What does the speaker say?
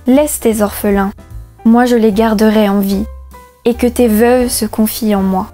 Laisse tes orphelins, moi je les garderai en vie, et que tes veuves se confient en moi.